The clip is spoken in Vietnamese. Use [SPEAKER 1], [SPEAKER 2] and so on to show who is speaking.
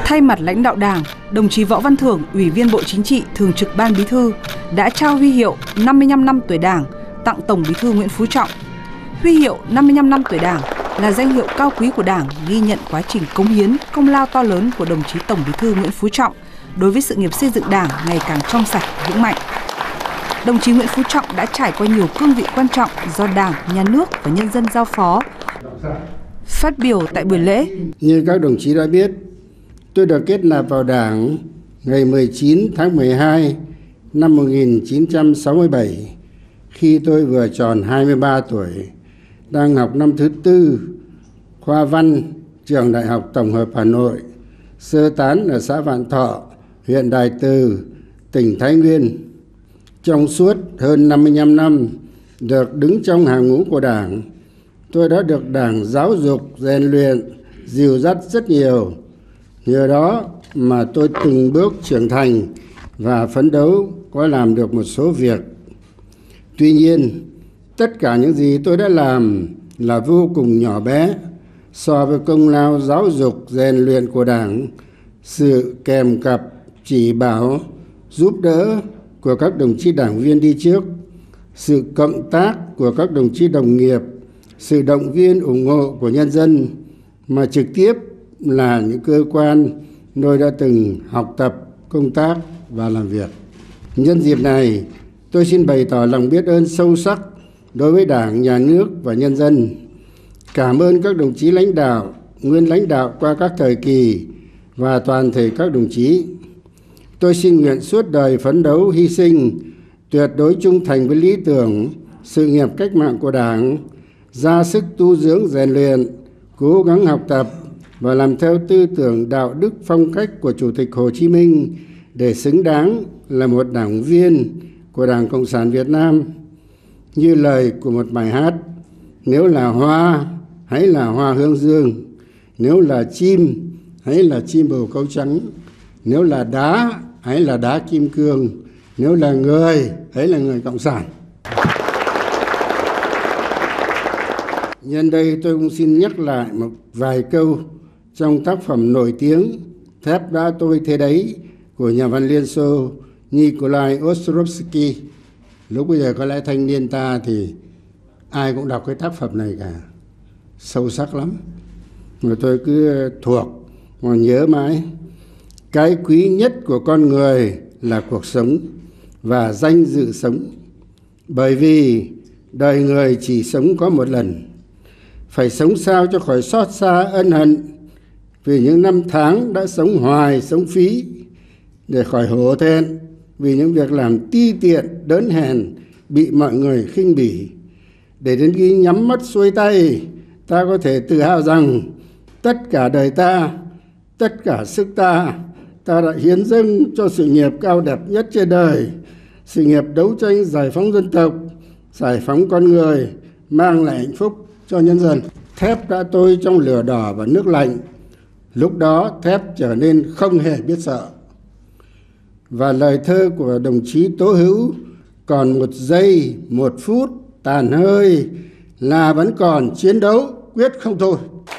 [SPEAKER 1] Thay mặt lãnh đạo Đảng, đồng chí Võ Văn Thưởng, Ủy viên Bộ Chính trị, Thường trực Ban Bí thư đã trao huy hiệu 55 năm tuổi Đảng tặng Tổng Bí thư Nguyễn Phú Trọng. Huy hiệu 55 năm tuổi Đảng là danh hiệu cao quý của Đảng ghi nhận quá trình cống hiến, công lao to lớn của đồng chí Tổng Bí thư Nguyễn Phú Trọng đối với sự nghiệp xây dựng Đảng ngày càng trong sạch, vững mạnh. Đồng chí Nguyễn Phú Trọng đã trải qua nhiều cương vị quan trọng do Đảng, Nhà nước và nhân dân giao phó. Phát biểu tại buổi lễ,
[SPEAKER 2] như các đồng chí đã biết, tôi được kết nạp vào Đảng ngày 19 tháng 12 năm 1967 khi tôi vừa tròn 23 tuổi, đang học năm thứ tư, khoa Văn, Trường Đại học Tổng hợp Hà Nội, sơ tán ở xã Vạn Thọ, huyện Đại Từ, tỉnh Thái Nguyên. Trong suốt hơn 55 năm được đứng trong hàng ngũ của Đảng, tôi đã được Đảng giáo dục, rèn luyện, dìu dắt rất nhiều. Nhờ đó mà tôi từng bước trưởng thành và phấn đấu có làm được một số việc. Tuy nhiên, tất cả những gì tôi đã làm là vô cùng nhỏ bé so với công lao giáo dục, rèn luyện của Đảng, sự kèm cặp, chỉ bảo, giúp đỡ của các đồng chí đảng viên đi trước, sự cộng tác của các đồng chí đồng nghiệp, sự động viên ủng hộ của nhân dân, mà trực tiếp là những cơ quan tôi đã từng học tập, công tác và làm việc. Nhân dịp này, tôi xin bày tỏ lòng biết ơn sâu sắc đối với Đảng, Nhà nước và nhân dân. Cảm ơn các đồng chí lãnh đạo, nguyên lãnh đạo qua các thời kỳ và toàn thể các đồng chí. Tôi xin nguyện suốt đời phấn đấu, hy sinh, tuyệt đối trung thành với lý tưởng, sự nghiệp cách mạng của Đảng, ra sức tu dưỡng rèn luyện, cố gắng học tập và làm theo tư tưởng đạo đức phong cách của Chủ tịch Hồ Chí Minh để xứng đáng là một đảng viên của Đảng Cộng sản Việt Nam. Như lời của một bài hát: nếu là hoa, hãy là hoa hướng dương; nếu là chim, hãy là chim bồ câu trắng; nếu là đá, hãy là đá kim cương; nếu là người, hãy là người cộng sản. Nhân đây tôi cũng xin nhắc lại một vài câu trong tác phẩm nổi tiếng Thép đã tôi thế đấy của nhà văn Liên Xô Nikolai Ostrovsky. Lúc bây giờ có lẽ thanh niên ta thì ai cũng đọc cái tác phẩm này cả, sâu sắc lắm, mà tôi cứ thuộc mà nhớ mãi. Cái quý nhất của con người là cuộc sống và danh dự sống, bởi vì đời người chỉ sống có một lần. Phải sống sao cho khỏi xót xa ân hận vì những năm tháng đã sống hoài, sống phí, để khỏi hổ thẹn vì những việc làm ti tiện, đớn hèn bị mọi người khinh bỉ. Để đến khi nhắm mắt xuôi tay, ta có thể tự hào rằng tất cả đời ta, tất cả sức ta đã hiến dâng cho sự nghiệp cao đẹp nhất trên đời, sự nghiệp đấu tranh giải phóng dân tộc, giải phóng con người, mang lại hạnh phúc cho nhân dân. Thép đã tôi trong lửa đỏ và nước lạnh, lúc đó thép trở nên không hề biết sợ. Và lời thơ của đồng chí Tố Hữu: còn một giây, một phút, tàn hơi là vẫn còn chiến đấu, quyết không thôi.